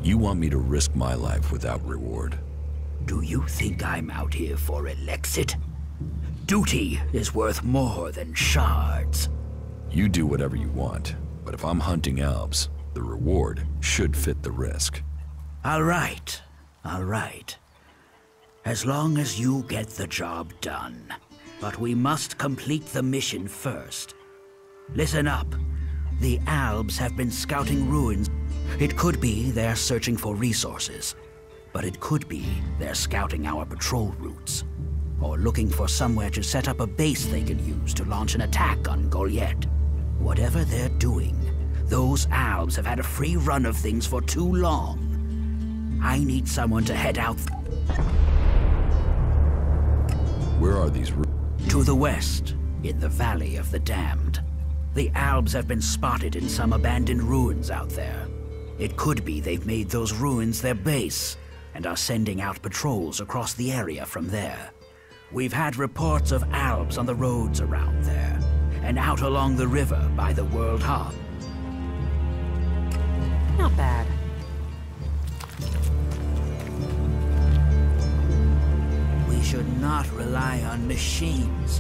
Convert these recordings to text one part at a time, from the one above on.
You want me to risk my life without reward? Do you think I'm out here for Elexit? Duty is worth more than shards. You do whatever you want, but if I'm hunting Albs, the reward should fit the risk. All right. As long as you get the job done. But we must complete the mission first. Listen up. The Albs have been scouting ruins. It could be they're searching for resources, but it could be they're scouting our patrol routes, or looking for somewhere to set up a base they can use to launch an attack on Goliet. Whatever they're doing, those Albs have had a free run of things for too long. I need someone to head out. Where are these routes? To the west, in the Valley of the Damned. The Albs have been spotted in some abandoned ruins out there. It could be they've made those ruins their base, and are sending out patrols across the area from there. We've had reports of Albs on the roads around there, and out along the river by the World Hub. Not bad. We should not rely on machines.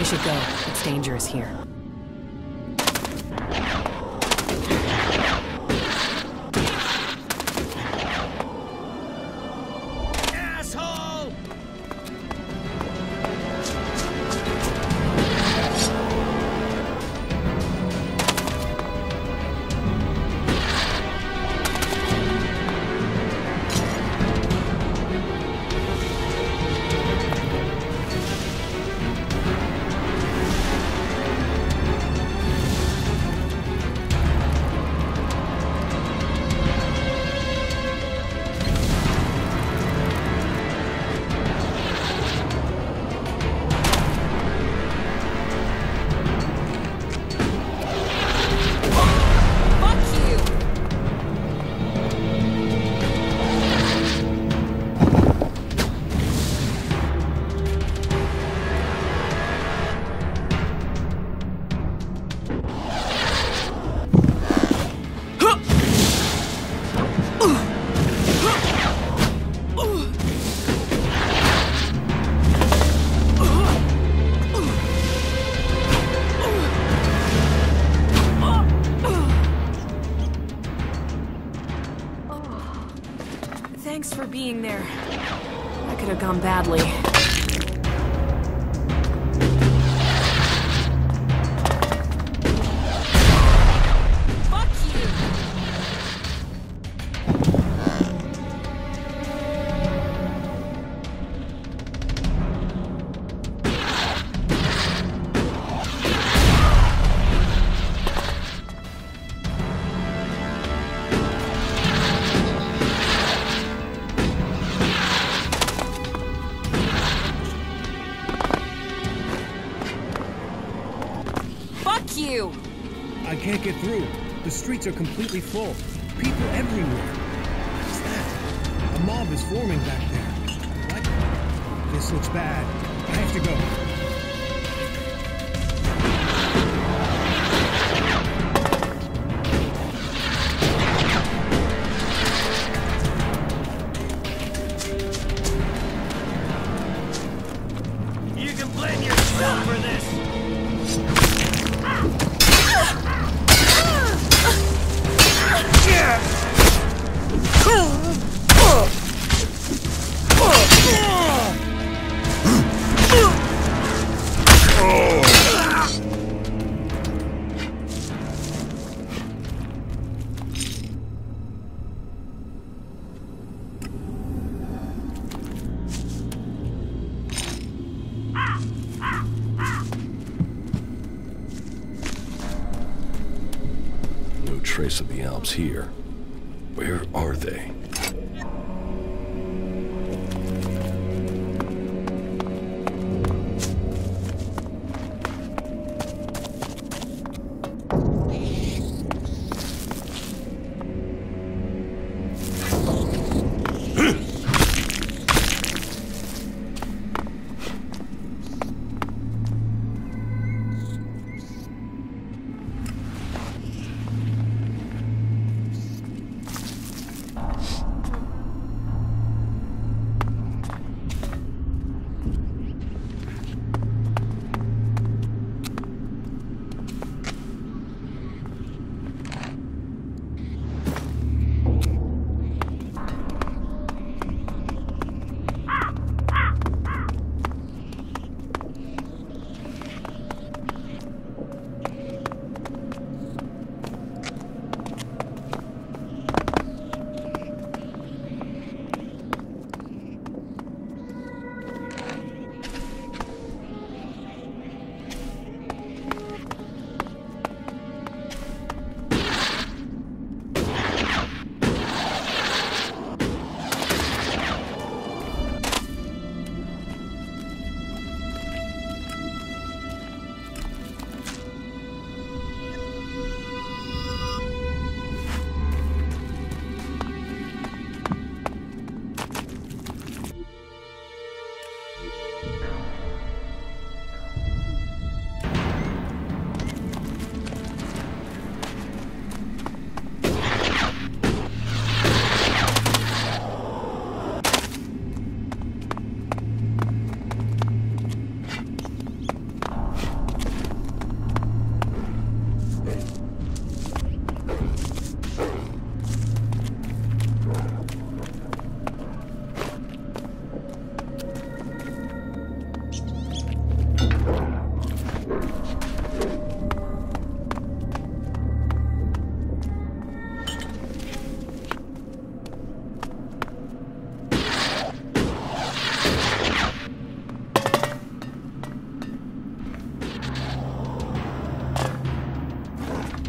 should go. It's dangerous here. Asshole! Thanks for being there. That could have gone badly. Fuck you! You! I can't get through. The streets are completely full. People everywhere. What's that? A mob is forming back there. What? This looks bad. I have to go. You can blame yourself for this! No trace of the Alps here. Where are they?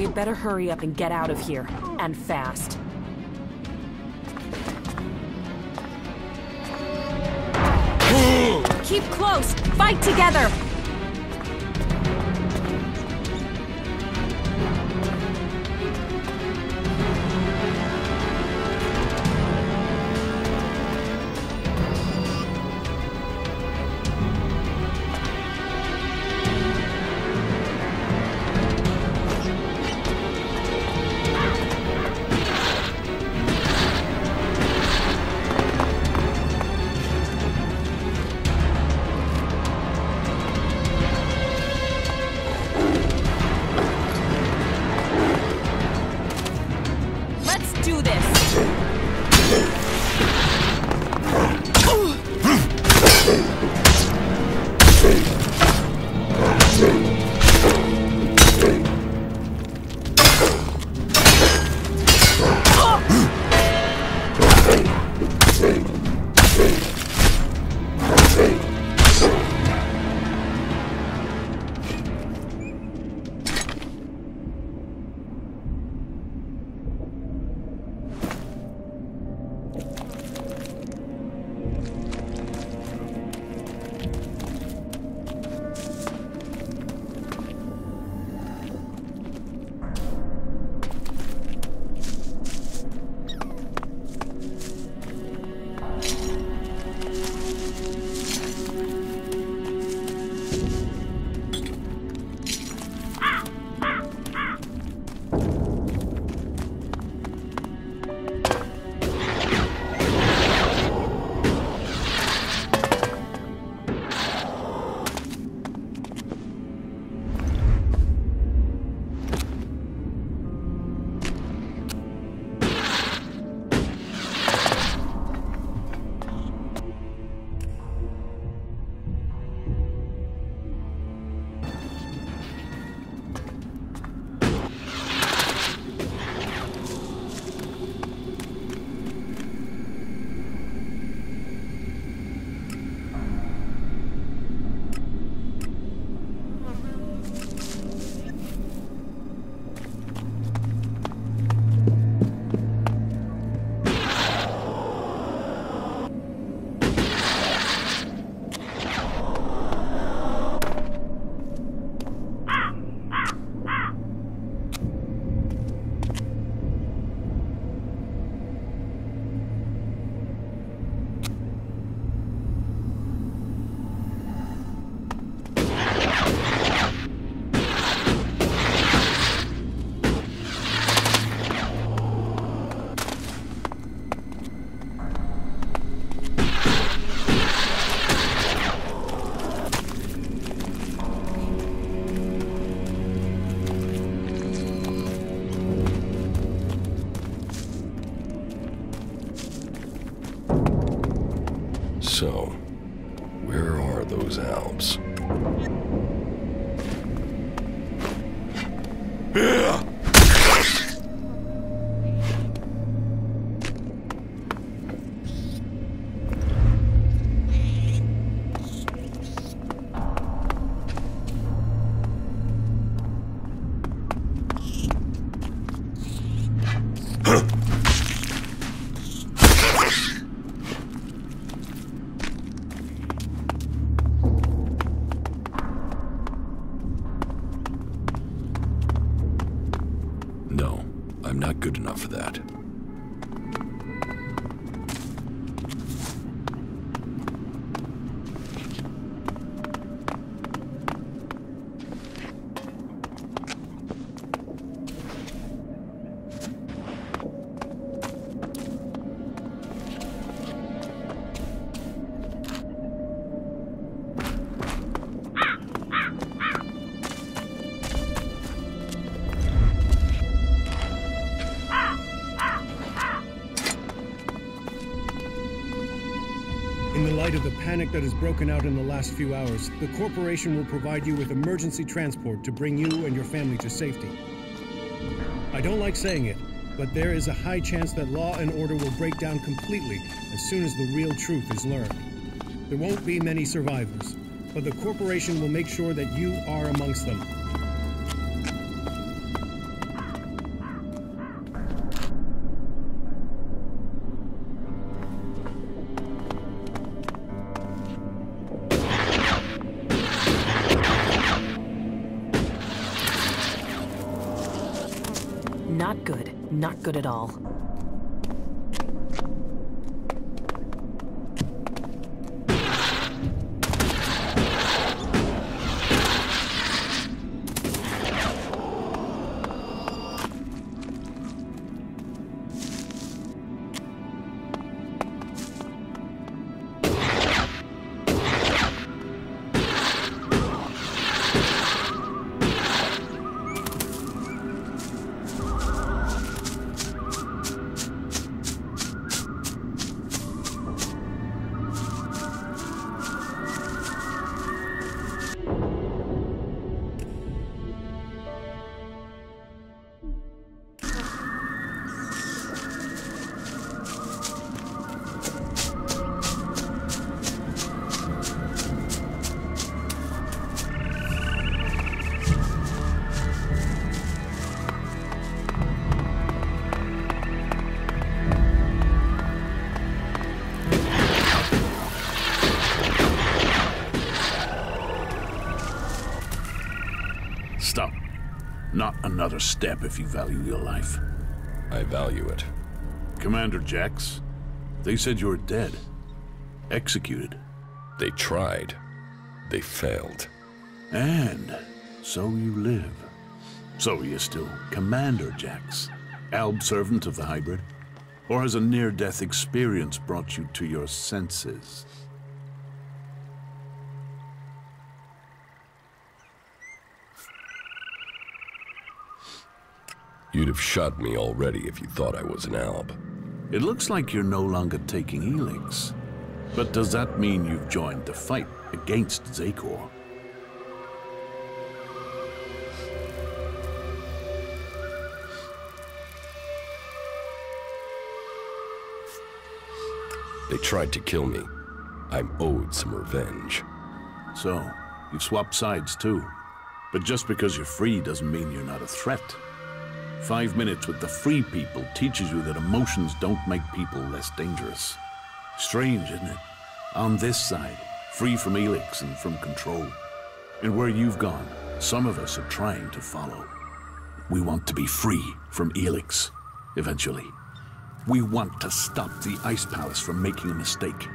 We'd better hurry up and get out of here. And fast. Keep close! Fight together! Do this! So, where are those Alps? No, I'm not good enough for that. In the light of the panic that has broken out in the last few hours, the corporation will provide you with emergency transport to bring you and your family to safety. I don't like saying it, but there is a high chance that law and order will break down completely as soon as the real truth is learned. There won't be many survivors, but the corporation will make sure that you are amongst them. Not good. Not good at all. Stop. Not another step if you value your life. I value it. Commander Jax, they said you were dead. Executed. They tried. They failed. And so you live. So you're still Commander Jax, Alb servant of the hybrid? Or has a near-death experience brought you to your senses? You'd have shot me already if you thought I was an Alb. It looks like you're no longer taking Helix. But does that mean you've joined the fight against Xacor? They tried to kill me. I'm owed some revenge. So, you've swapped sides too. But just because you're free doesn't mean you're not a threat. 5 minutes with the free people teaches you that emotions don't make people less dangerous. Strange, isn't it? On this side, free from Helix and from control. And where you've gone, some of us are trying to follow. We want to be free from Helix, eventually. We want to stop the Ice Palace from making a mistake.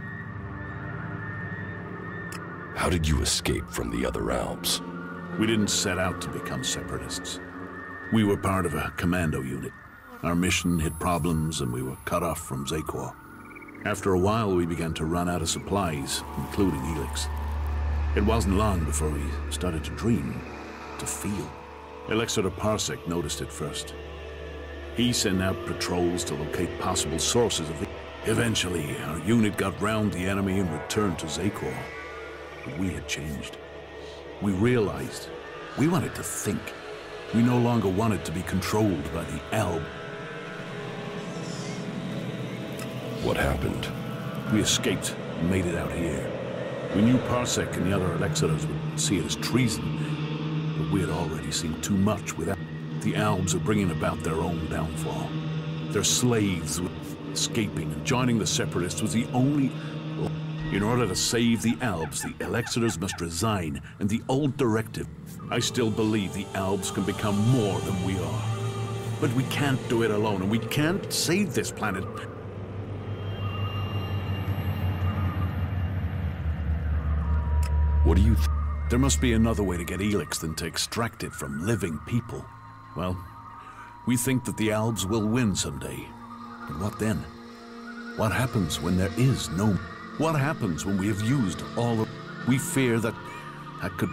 How did you escape from the other Albs? We didn't set out to become separatists. We were part of a commando unit. Our mission hit problems and we were cut off from Xacor. After a while, we began to run out of supplies, including Helix. It wasn't long before we started to dream, to feel. Elexator Parsec noticed it first. He sent out patrols to locate possible sources of it. Eventually, our unit got round the enemy and returned to Xacor. But we had changed. We realized we wanted to think. We no longer wanted to be controlled by the Alb. What happened? We escaped and made it out here. We knew Parsec and the other Elexators would see it as treason, but we had already seen too much without. The Albs are bringing about their own downfall. Their slaves were escaping, and joining the Separatists was the only... In order to save the Albs, the Elexators must resign, and the old directive... I still believe the Albs can become more than we are. But we can't do it alone, and we can't save this planet. What do you There must be another way to get Helix than to extract it from living people. Well, we think that the Albs will win someday. But what then? What happens when there is no... What happens when we have used all of... We fear that could...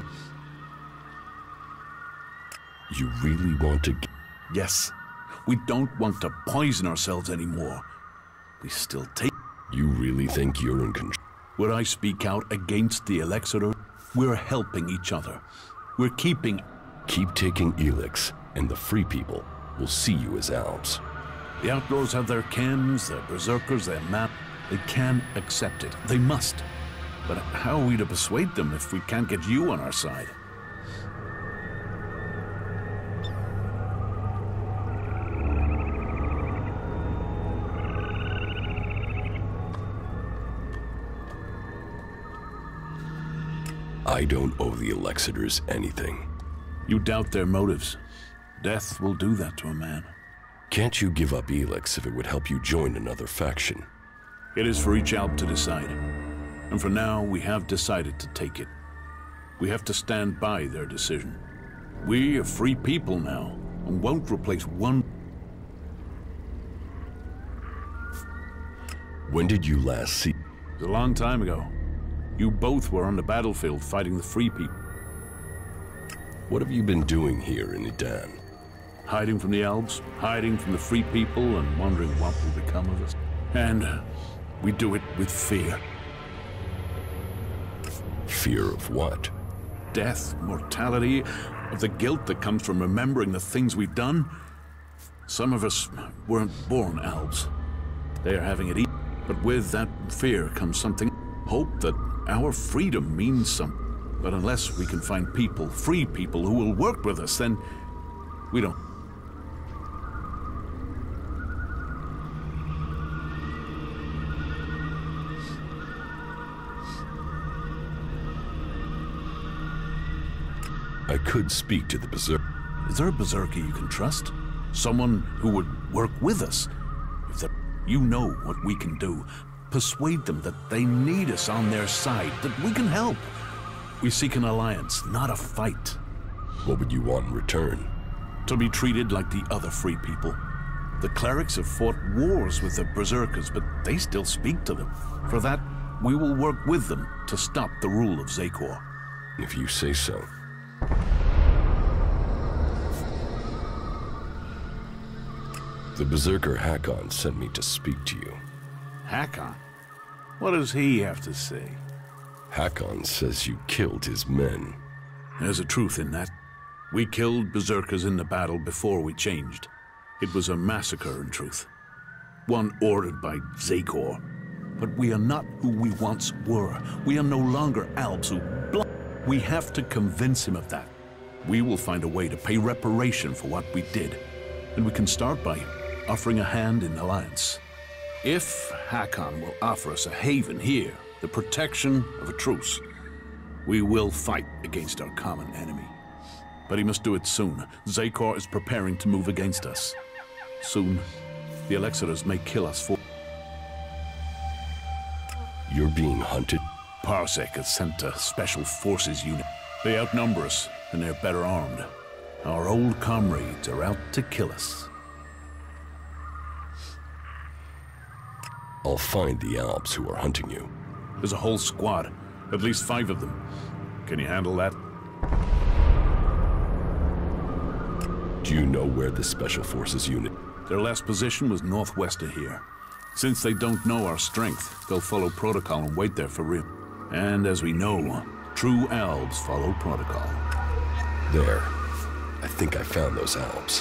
You really want to... Yes. We don't want to poison ourselves anymore. We still take... You really think you're in control? Would I speak out against the Elexator? We're helping each other. We're keeping... Keep taking Helix, and the free people will see you as Albs. The Outlaws have their chems, their berserkers, their map. They can accept it. They must. But how are we to persuade them if we can't get you on our side? I don't owe the Elexators anything. You doubt their motives. Death will do that to a man. Can't you give up Elex if it would help you join another faction? It is for each Alb to decide. And for now, we have decided to take it. We have to stand by their decision. We are free people now, and won't replace one... When did you last see... It was a long time ago. You both were on the battlefield fighting the free people. What have you been doing here in Edan? Hiding from the Albs, hiding from the free people, and wondering what will become of us. And we do it with fear. Fear of what? Death, mortality, of the guilt that comes from remembering the things we've done. Some of us weren't born Albs. They are having it easy. But with that fear comes something, hope that our freedom means something. But unless we can find people, free people, who will work with us, then we don't. I could speak to the Berserker. Is there a Berserker you can trust? Someone who would work with us? If that, you know what we can do. Persuade them that they need us on their side, that we can help. We seek an alliance, not a fight. What would you want in return? To be treated like the other free people. The clerics have fought wars with the Berserkers, but they still speak to them. For that, we will work with them to stop the rule of Xacor. If you say so. The Berserker Hakon sent me to speak to you. Hakon? What does he have to say? Hakon says you killed his men. There's a truth in that. We killed Berserkers in the battle before we changed. It was a massacre, in truth. One ordered by Xacor. But we are not who we once were. We are no longer Albs who We have to convince him of that. We will find a way to pay reparation for what we did. And we can start by offering a hand in alliance. If Hakon will offer us a haven here, the protection of a truce, we will fight against our common enemy. But he must do it soon. Xacor is preparing to move against us. Soon, the Elixirers may kill us for... You're being hunted? Parsec has sent a special forces unit. They outnumber us, and they're better armed. Our old comrades are out to kill us. I'll find the Albs who are hunting you. There's a whole squad, at least 5 of them. Can you handle that? Do you know where the Special Forces unit... Their last position was northwest of here. Since they don't know our strength, they'll follow protocol and wait there for real. And as we know, true Albs follow protocol. There. I think I found those Albs.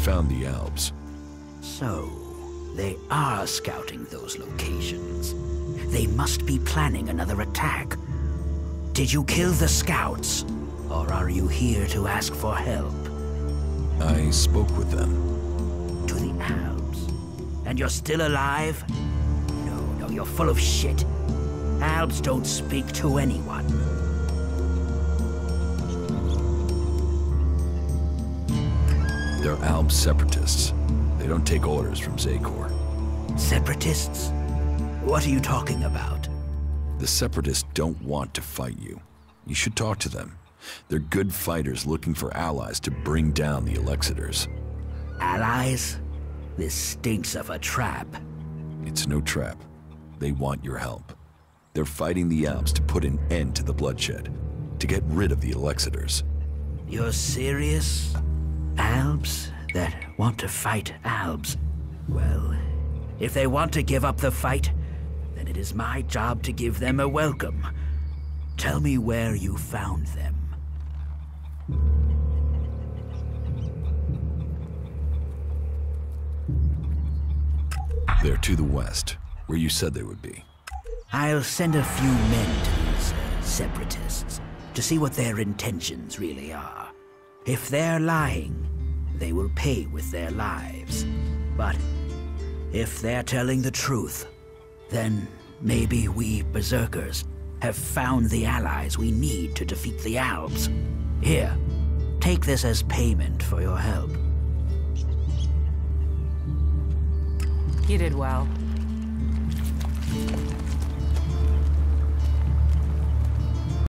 found the Albs. So, they are scouting those locations. They must be planning another attack. Did you kill the scouts? Or are you here to ask for help? I spoke with them. To the Albs? And you're still alive? No, you're full of shit. Albs don't speak to anyone. They're Alb separatists. They don't take orders from Xacor. Separatists? What are you talking about? The separatists don't want to fight you. You should talk to them. They're good fighters looking for allies to bring down the Alexiters. Allies? This stinks of a trap. It's no trap. They want your help. They're fighting the Albs to put an end to the bloodshed, to get rid of the Alexiters. You're serious? Albs that want to fight Albs? Well, if they want to give up the fight, then it is my job to give them a welcome. Tell me where you found them. They're to the west, where you said they would be. I'll send a few men to these separatists to see what their intentions really are. If they're lying, they will pay with their lives. But if they're telling the truth, then maybe we Berserkers have found the allies we need to defeat the Albs. Here, take this as payment for your help. You did well.